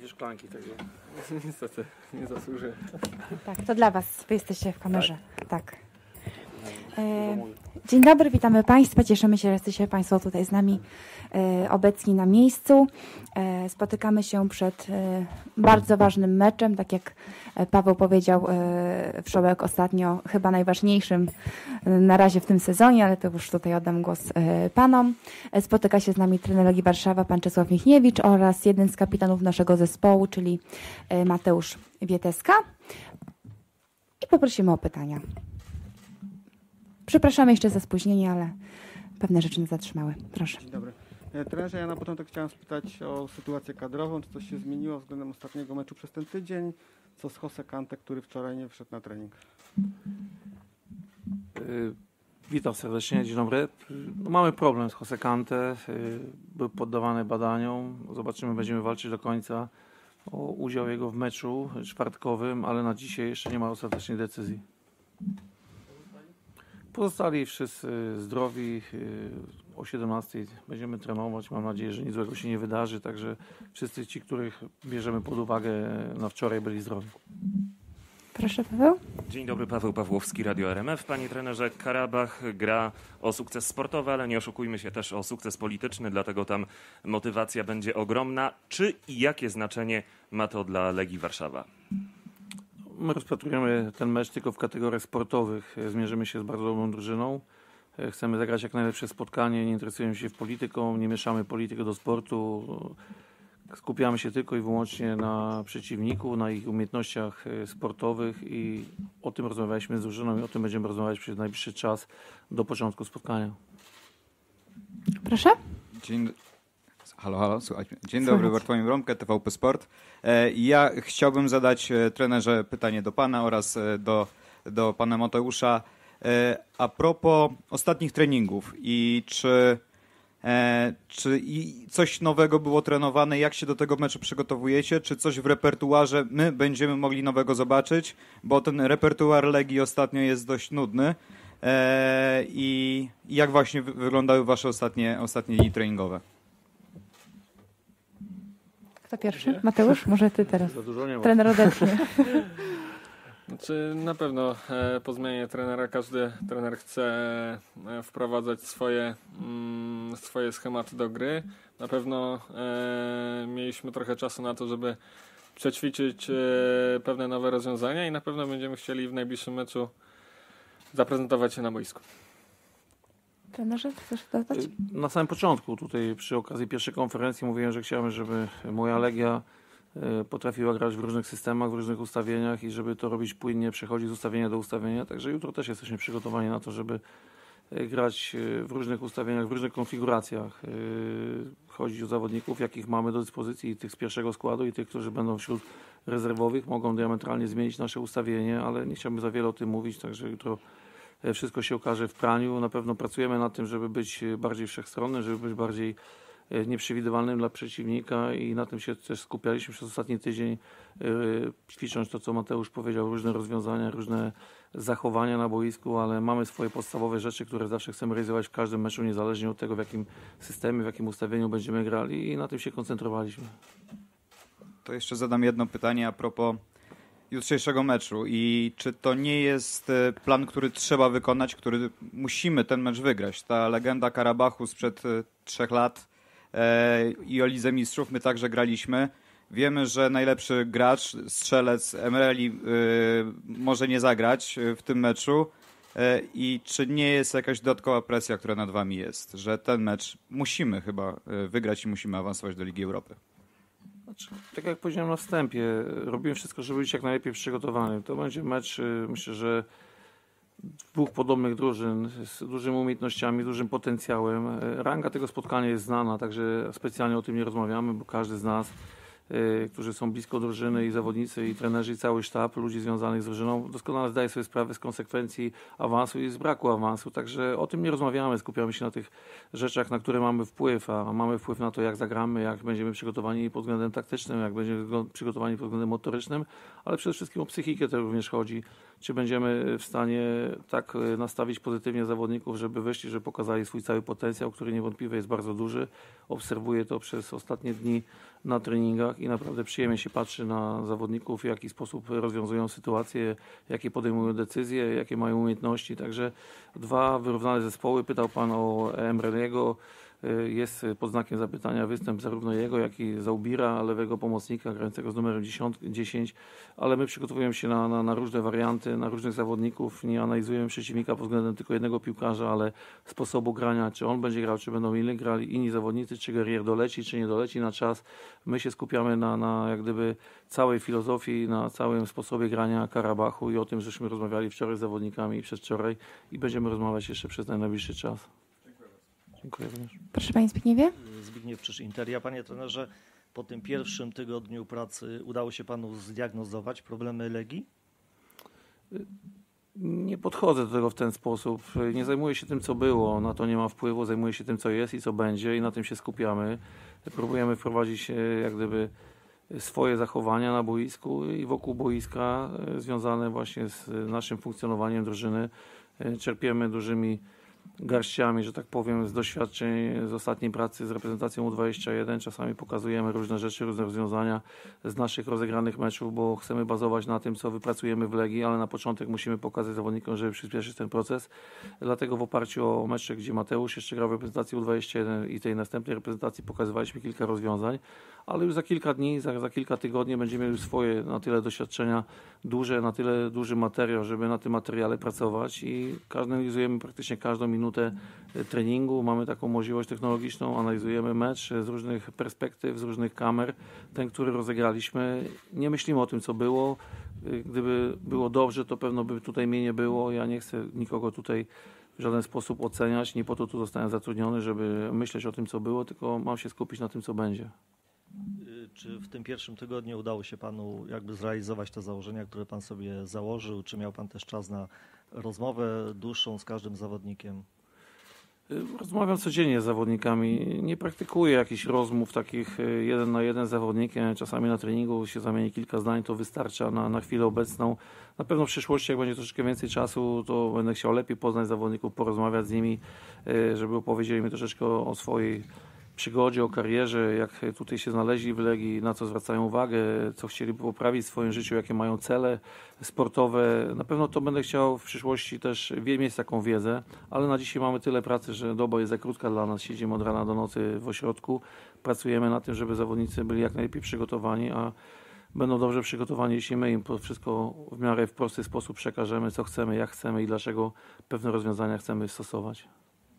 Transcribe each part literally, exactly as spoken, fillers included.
dwie szklanki, także niestety nie zasłużyłem. Tak, to dla Was. Wy jesteście w kamerze. Tak. tak. E, dzień dobry, witamy Państwa. Cieszymy się, że jesteście Państwo tutaj z nami e, obecni na miejscu. E, spotykamy się przed e, bardzo ważnym meczem, tak jak Paweł powiedział, e, Wszołek ostatnio chyba najważniejszym e, na razie w tym sezonie, ale to już tutaj oddam głos e, Panom. E, spotyka się z nami trener Legii Warszawa, pan Czesław Michniewicz oraz jeden z kapitanów naszego zespołu, czyli e, Mateusz Wieteska. I poprosimy o pytania. Przepraszamy jeszcze za spóźnienie, ale pewne rzeczy nas zatrzymały. Proszę. Dzień dobry. Trenerze, ja na początek chciałem spytać o sytuację kadrową. Czy coś się zmieniło względem ostatniego meczu przez ten tydzień? Co z Jose Kante, który wczoraj nie wszedł na trening? Yy, witam serdecznie, dzień dobry. No, mamy problem z Jose Kante. Yy, był poddawany badaniom. Zobaczymy, będziemy walczyć do końca o udział jego w meczu czwartkowym, ale na dzisiaj jeszcze nie ma ostatecznej decyzji. Pozostali wszyscy zdrowi. O siedemnastej będziemy trenować. Mam nadzieję, że nic złego się nie wydarzy. Także wszyscy ci, których bierzemy pod uwagę na wczoraj, byli zdrowi. Proszę, Paweł. Dzień dobry, Paweł Pawłowski, Radio R M F. Panie trenerze, Karabach gra o sukces sportowy, ale nie oszukujmy się, też o sukces polityczny, dlatego tam motywacja będzie ogromna. Czy i jakie znaczenie ma to dla Legii Warszawa? My rozpatrujemy ten mecz tylko w kategoriach sportowych. Zmierzymy się z bardzo dobrą drużyną. Chcemy zagrać jak najlepsze spotkanie, nie interesujemy się polityką, nie mieszamy polityki do sportu. Skupiamy się tylko i wyłącznie na przeciwniku, na ich umiejętnościach sportowych i o tym rozmawialiśmy z drużyną i o tym będziemy rozmawiać przez najbliższy czas do początku spotkania. Proszę. Dzień Halo, halo, słuchajcie. Dzień dobry, Bartłomiej Bromkę, T V P Sport. Ja chciałbym zadać trenerze pytanie do pana oraz do, do pana Mateusza a propos ostatnich treningów i czy, czy i coś nowego było trenowane, jak się do tego meczu przygotowujecie, czy coś w repertuarze my będziemy mogli nowego zobaczyć, bo ten repertuar Legii ostatnio jest dość nudny. I jak właśnie wyglądały wasze ostatnie, ostatnie dni treningowe? Kto pierwszy? Mateusz? Może ty teraz. Za dużo nie ma. Trener odetchnie. Znaczy, na pewno e, po zmianie trenera każdy trener chce e, wprowadzać swoje, mm, swoje schematy do gry. Na pewno e, mieliśmy trochę czasu na to, żeby przećwiczyć e, pewne nowe rozwiązania i na pewno będziemy chcieli w najbliższym meczu zaprezentować się na boisku. Trenerze, chcesz dodać? Na samym początku, tutaj przy okazji pierwszej konferencji mówiłem, że chciałem, żeby moja Legia potrafiła grać w różnych systemach, w różnych ustawieniach i żeby to robić płynnie, przechodzić z ustawienia do ustawienia. Także jutro też jesteśmy przygotowani na to, żeby grać w różnych ustawieniach, w różnych konfiguracjach. Chodzić o zawodników, jakich mamy do dyspozycji, i tych z pierwszego składu, i tych, którzy będą wśród rezerwowych. Mogą diametralnie zmienić nasze ustawienie, ale nie chciałbym za wiele o tym mówić, także jutro wszystko się okaże w praniu. Na pewno pracujemy nad tym, żeby być bardziej wszechstronnym, żeby być bardziej nieprzewidywalnym dla przeciwnika i na tym się też skupialiśmy przez ostatni tydzień, ćwicząc to, co Mateusz powiedział, różne rozwiązania, różne zachowania na boisku, ale mamy swoje podstawowe rzeczy, które zawsze chcemy realizować w każdym meczu, niezależnie od tego, w jakim systemie, w jakim ustawieniu będziemy grali, i na tym się koncentrowaliśmy. To jeszcze zadam jedno pytanie a propos jutrzejszego meczu i czy to nie jest plan, który trzeba wykonać, który musimy ten mecz wygrać. Ta legenda Karabachu sprzed trzech lat e, i o Lidze Mistrzów my także graliśmy. Wiemy, że najlepszy gracz, strzelec Emreli e, może nie zagrać w tym meczu e, i czy nie jest jakaś dodatkowa presja, która nad wami jest, że ten mecz musimy chyba wygrać i musimy awansować do Ligi Europy. Znaczy, tak jak powiedziałem na wstępie, robimy wszystko, żeby być jak najlepiej przygotowany. To będzie mecz, myślę, że dwóch podobnych drużyn z dużymi umiejętnościami, dużym potencjałem. Ranga tego spotkania jest znana, także specjalnie o tym nie rozmawiamy, bo każdy z nas, którzy są blisko drużyny, i zawodnicy, i trenerzy, i cały sztab ludzi związanych z drużyną, doskonale zdaje sobie sprawę z konsekwencji awansu i z braku awansu. Także o tym nie rozmawiamy, skupiamy się na tych rzeczach, na które mamy wpływ, a mamy wpływ na to, jak zagramy, jak będziemy przygotowani pod względem taktycznym, jak będziemy przygotowani pod względem motorycznym, ale przede wszystkim o psychikę to również chodzi. czy będziemy w stanie tak nastawić pozytywnie zawodników, żeby wyszli, żeby pokazali swój cały potencjał, który niewątpliwie jest bardzo duży. Obserwuję to przez ostatnie dni na treningach i naprawdę przyjemnie się patrzy na zawodników, w jaki sposób rozwiązują sytuacje, jakie podejmują decyzje, jakie mają umiejętności. Także dwa wyrównane zespoły. Pytał Pan o Emreliego. Jest pod znakiem zapytania występ zarówno jego, jak i Zaubira, lewego pomocnika grającego z numerem dziesięć, ale my przygotowujemy się na, na, na różne warianty, na różnych zawodników. Nie analizujemy przeciwnika pod względem tylko jednego piłkarza, ale sposobu grania, czy on będzie grał, czy będą inni grali inni zawodnicy, czy Guerrier doleci, czy nie doleci na czas. My się skupiamy na, na jak gdyby całej filozofii, na całym sposobie grania Karabachu i o tym, żeśmy rozmawiali wczoraj z zawodnikami i przedwczoraj i będziemy rozmawiać jeszcze przez najbliższy czas. Dziękuję również. Proszę Panie Zbigniewie. Zbigniew Czyż, Interia. Panie trenerze, po tym pierwszym tygodniu pracy udało się Panu zdiagnozować problemy Legii? Nie podchodzę do tego w ten sposób. Nie zajmuję się tym, co było. Na to nie ma wpływu. Zajmuję się tym, co jest i co będzie i na tym się skupiamy. Próbujemy wprowadzić jak gdyby swoje zachowania na boisku i wokół boiska związane właśnie z naszym funkcjonowaniem drużyny. Czerpiemy dużymi garściami, że tak powiem, z doświadczeń z ostatniej pracy z reprezentacją U dwadzieścia jeden. Czasami pokazujemy różne rzeczy, różne rozwiązania z naszych rozegranych meczów, bo chcemy bazować na tym, co wypracujemy w Legii, ale na początek musimy pokazać zawodnikom, żeby przyspieszyć ten proces. Dlatego w oparciu o mecze, gdzie Mateusz jeszcze grał w reprezentacji U dwadzieścia jeden i tej następnej reprezentacji pokazywaliśmy kilka rozwiązań, ale już za kilka dni, za, za kilka tygodni będziemy mieli swoje na tyle doświadczenia duże, na tyle duży materiał, żeby na tym materiale pracować i analizujemy praktycznie każdą minutę treningu. Mamy taką możliwość technologiczną, analizujemy mecz z różnych perspektyw, z różnych kamer. Ten, który rozegraliśmy, nie myślimy o tym, co było. Gdyby było dobrze, to pewno by tutaj mnie nie było. Ja nie chcę nikogo tutaj w żaden sposób oceniać. Nie po to tu zostałem zatrudniony, żeby myśleć o tym, co było, tylko mam się skupić na tym, co będzie. Czy w tym pierwszym tygodniu udało się Panu jakby zrealizować te założenia, które Pan sobie założył? Czy miał Pan też czas na rozmowę dłuższą z każdym zawodnikiem? Rozmawiam codziennie z zawodnikami. Nie praktykuję jakichś rozmów takich jeden na jeden z zawodnikiem. Czasami na treningu się zamieni kilka zdań, to wystarcza na, na chwilę obecną. Na pewno w przyszłości, jak będzie troszeczkę więcej czasu, to będę chciał lepiej poznać zawodników, porozmawiać z nimi, żeby opowiedzieli mi troszeczkę o swojej przygodzie, o karierze, jak tutaj się znaleźli w Legii, na co zwracają uwagę, co chcieliby poprawić w swoim życiu, jakie mają cele sportowe. Na pewno to będę chciał w przyszłości też mieć taką wiedzę, ale na dzisiaj mamy tyle pracy, że doba jest za krótka dla nas. Siedzimy od rana do nocy w ośrodku, pracujemy na tym, żeby zawodnicy byli jak najlepiej przygotowani, a będą dobrze przygotowani, jeśli my im to wszystko w miarę w prosty sposób przekażemy, co chcemy, jak chcemy i dlaczego pewne rozwiązania chcemy stosować.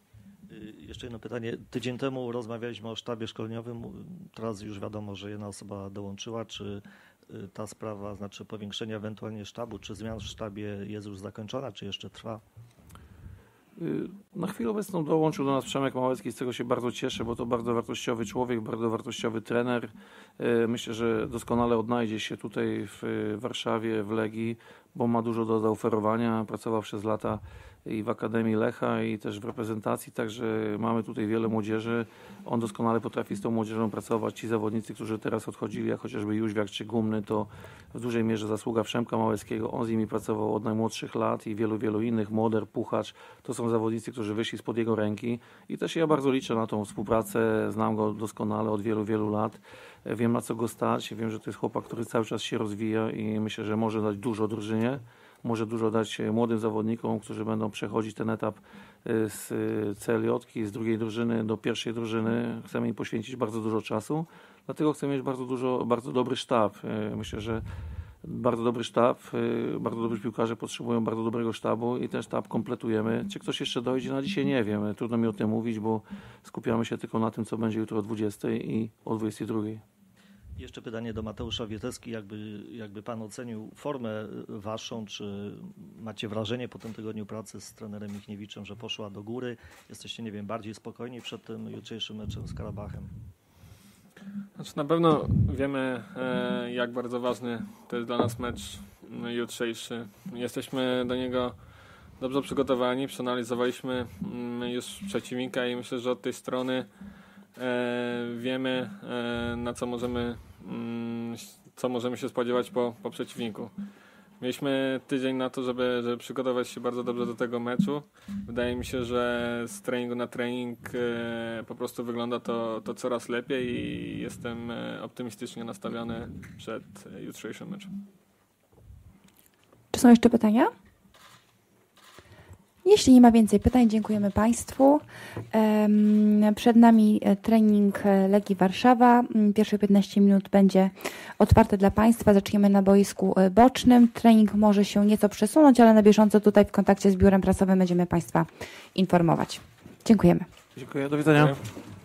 Jeszcze jedno pytanie. Tydzień temu rozmawialiśmy o sztabie szkoleniowym. Teraz już wiadomo, że jedna osoba dołączyła. Czy ta sprawa, znaczy powiększenia ewentualnie sztabu, czy zmian w sztabie jest już zakończona, czy jeszcze trwa? Na chwilę obecną dołączył do nas Przemek Małecki, z czego się bardzo cieszę, bo to bardzo wartościowy człowiek, bardzo wartościowy trener. Myślę, że doskonale odnajdzie się tutaj w Warszawie, w Legii, bo ma dużo do zaoferowania. Pracował przez lata i w Akademii Lecha, i też w reprezentacji, także mamy tutaj wiele młodzieży. On doskonale potrafi z tą młodzieżą pracować. Ci zawodnicy, którzy teraz odchodzili, jak chociażby Jóźwiak czy Gumny, to w dużej mierze zasługa Przemka Małeckiego. On z nimi pracował od najmłodszych lat i wielu, wielu innych. Moder, Puchacz, to są zawodnicy, którzy wyszli spod jego ręki i też ja bardzo liczę na tą współpracę. Znam go doskonale od wielu, wielu lat. Wiem, na co go stać. Wiem, że to jest chłopak, który cały czas się rozwija i myślę, że może dać dużo drużynie. Może dużo dać młodym zawodnikom, którzy będą przechodzić ten etap z C L J-ki, z drugiej drużyny do pierwszej drużyny. Chcemy im poświęcić bardzo dużo czasu, dlatego chcemy mieć bardzo dużo, bardzo dobry sztab. Myślę, że bardzo dobry sztab, bardzo dobrzy piłkarze potrzebują bardzo dobrego sztabu i ten sztab kompletujemy. Czy ktoś jeszcze dojdzie? Na dzisiaj nie wiem. Trudno mi o tym mówić, bo skupiamy się tylko na tym, co będzie jutro o dwudziestej i o dwudziestej drugiej. Jeszcze pytanie do Mateusza Wieteski. Jakby, jakby Pan ocenił formę Waszą, czy macie wrażenie po tym tygodniu pracy z trenerem Michniewiczem, że poszła do góry? Jesteście, nie wiem, bardziej spokojni przed tym jutrzejszym meczem z Karabachem? Znaczy, na pewno wiemy, e, jak bardzo ważny to jest dla nas mecz jutrzejszy. Jesteśmy do niego dobrze przygotowani, przeanalizowaliśmy mm, już przeciwnika i myślę, że od tej strony e, wiemy, e, na co możemy, mm, co możemy się spodziewać po, po przeciwniku. Mieliśmy tydzień na to, żeby, żeby przygotować się bardzo dobrze do tego meczu. Wydaje mi się, że z treningu na trening e, po prostu wygląda to, to coraz lepiej i jestem e, optymistycznie nastawiony przed e, jutrzejszym meczem. Czy są jeszcze pytania? Jeśli nie ma więcej pytań, dziękujemy Państwu. Em, Przed nami e, trening e, Legii Warszawa. Mm, Pierwsze piętnaście minut będzie otwarte dla Państwa. Zaczniemy na boisku e, bocznym. Trening może się nieco przesunąć, ale na bieżąco tutaj w kontakcie z biurem prasowym będziemy Państwa informować. Dziękujemy. Dziękuję, do widzenia. Dziękuję.